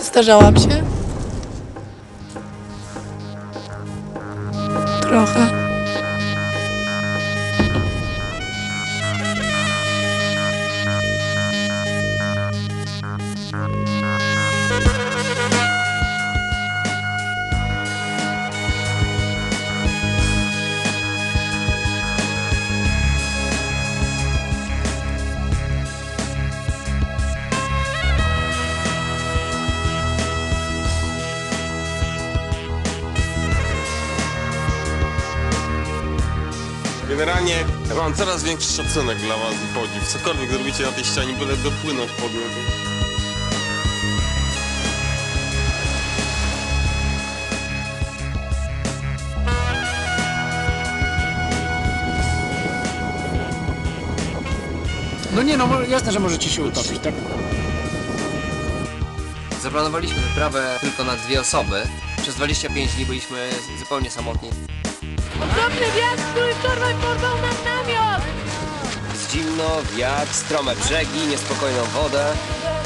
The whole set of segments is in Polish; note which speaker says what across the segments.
Speaker 1: Zdarzałam się? Trochę.
Speaker 2: Generalnie ja mam coraz większy szacunek dla was i podziw. Cokolwiek zrobicie na tej ścianie, byle dopłynąć pod nią.
Speaker 3: No nie no, jasne, że możecie się utopić, tak?
Speaker 4: Zaplanowaliśmy wyprawę tylko na 2 osoby. Przez 25 dni byliśmy zupełnie samotni.
Speaker 1: Okropny wiatr, który wczoraj porwał nam namiot!
Speaker 4: Jest zimno, wiatr, strome brzegi, niespokojną wodę.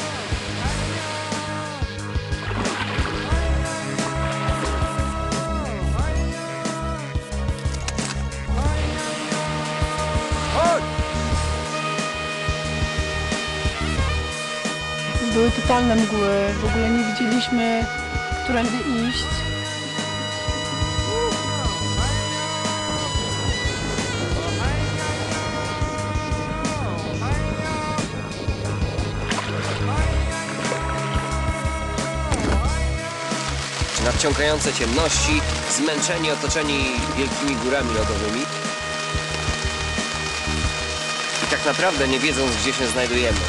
Speaker 1: Były totalne mgły, w ogóle nie widzieliśmy, którędy iść.
Speaker 4: Nadciągające ciemności, zmęczeni, otoczeni wielkimi górami lodowymi. I tak naprawdę nie wiedząc, gdzie się znajdujemy.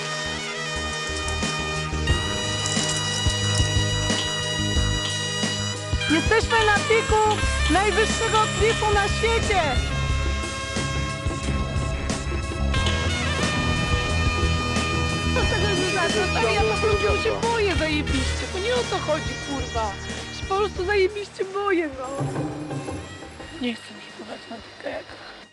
Speaker 1: Jesteśmy na piku najwyższego klifu na świecie! Ja po prostu się boję zajebiście, to nie o to chodzi, kurwa. Się po prostu zajebiście boję, no. Nie chcę mi chyba na tych kajakach.